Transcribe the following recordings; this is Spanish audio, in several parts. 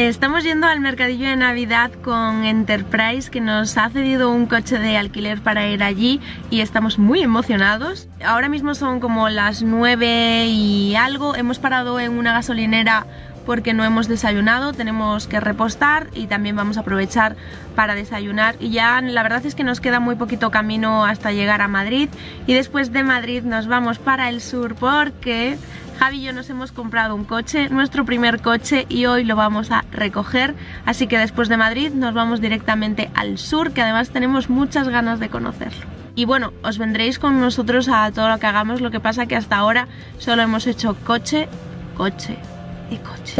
Estamos yendo al mercadillo de Navidad con Enterprise, que nos ha cedido un coche de alquiler para ir allí y estamos muy emocionados. Ahora mismo son como las 9 y algo, hemos parado en una gasolinera porque no hemos desayunado, tenemos que repostar y también vamos a aprovechar para desayunar, y ya la verdad es que nos queda muy poquito camino hasta llegar a Madrid, y después de Madrid nos vamos para el sur porque Javi y yo nos hemos comprado un coche, nuestro primer coche, y hoy lo vamos a recoger, así que después de Madrid nos vamos directamente al sur, que además tenemos muchas ganas de conocerlo. Y bueno, os vendréis con nosotros a todo lo que hagamos, lo que pasa que hasta ahora solo hemos hecho coche, coche y coche.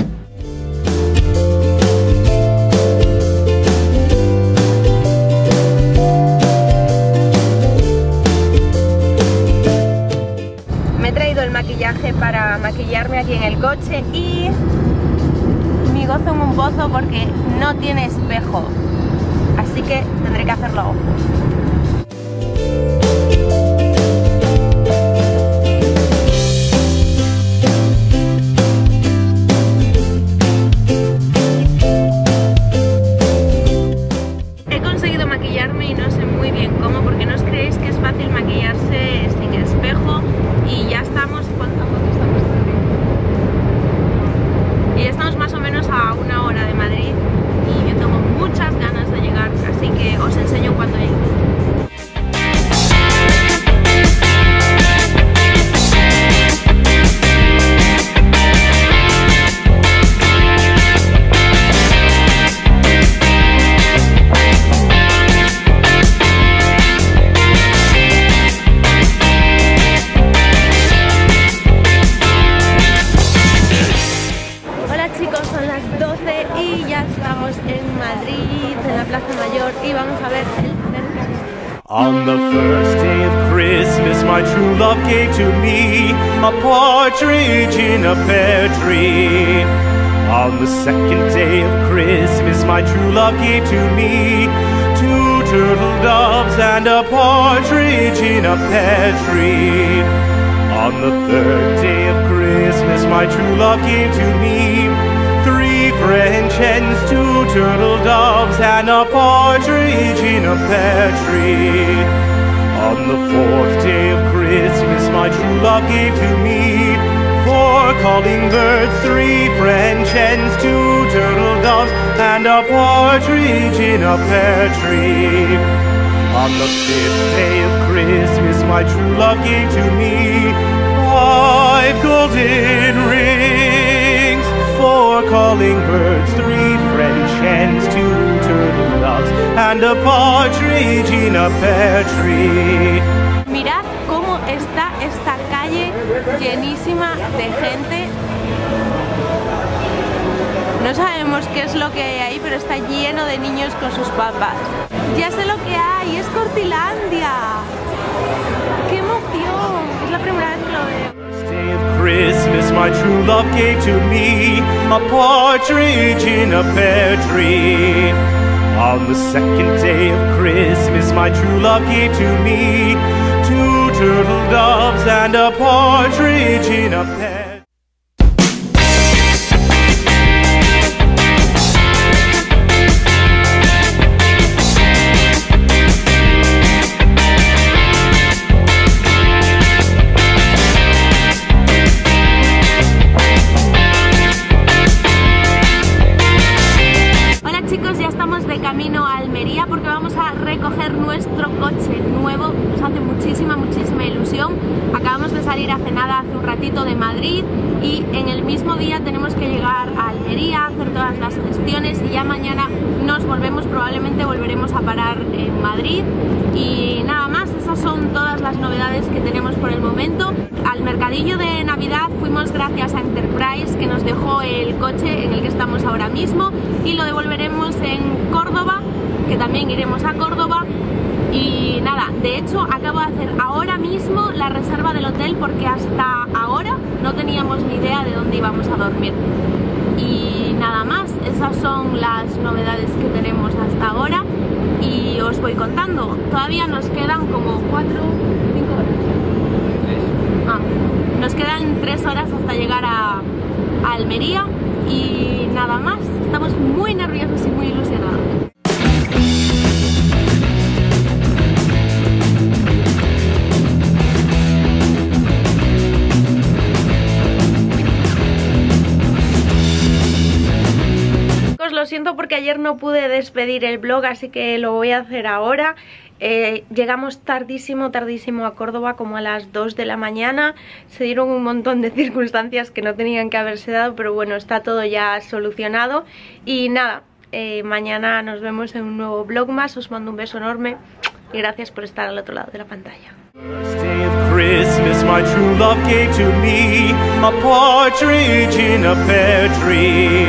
Me he traído el maquillaje para maquillarme aquí en el coche y mi gozo en un pozo porque no tiene espejo, así que tendré que hacerlo a ojo. On the first day of Christmas, my true love gave to me a partridge in a pear tree. On the second day of Christmas, my true love gave to me 2 turtle doves and a partridge in a pear tree. On the third day of Christmas, my true love gave to me 3 French hens, 2 turtle doves, and a partridge in a pear tree. On the 4th day of Christmas, my true love gave to me 4 calling birds, 3 French hens, 2 turtle doves, and a partridge in a pear tree. On the 5th day of Christmas, my true love gave to me 5 golden rings, 4 calling birds, 3 French hens, 2 turtle doves, and a partridge in a pear tree. Mirad cómo está esta calle llenísima de gente. No sabemos qué es lo que hay ahí, pero está lleno de niños con sus papás. Ya sé lo que hay, es Cortilandia. ¡Qué emoción! Es la primera vez que lo veo. Day of Christmas, my true love gave to me a partridge in a pear tree. On the second day of Christmas, my true love gave to me 2 turtle doves and a partridge in a pear. Camino a Almería porque vamos a recoger nuestro coche nuevo. Nos hace muchísima ilusión. Acabamos de salir hace nada, hace un ratito, de Madrid, y en el mismo día tenemos que llegar a Almería, hacer todas las gestiones, y ya mañana nos volvemos, probablemente volveremos a parar en Madrid. Y nada más, esas son todas las novedades que tenemos por el momento. Al mercadillo de Navidad fuimos gracias a Enterprise, que nos dejó el coche en el que estamos ahora mismo, y lo devolveremos en Córdoba, que también iremos a Córdoba. Y nada, de hecho acabo de hacer ahora mismo la reserva del hotel porque hasta ahora no teníamos ni idea de dónde íbamos a dormir. Y nada más, esas son las novedades que tenemos hasta ahora y os voy contando. Todavía nos quedan como 4 o 5 horas. Nos quedan 3 horas hasta llegar a Almería, y nada más, estamos muy nerviosos y muy ilusionados. Lo siento porque ayer no pude despedir el vlog, así que lo voy a hacer ahora. Llegamos tardísimo a Córdoba, como a las 2 de la mañana. Se dieron un montón de circunstancias que no tenían que haberse dado, pero bueno, está todo ya solucionado. Y nada, mañana nos vemos en un nuevo vlog más. Os mando un beso enorme y gracias por estar al otro lado de la pantalla. First day of Christmas, my true love gave to me a partridge in a pear tree.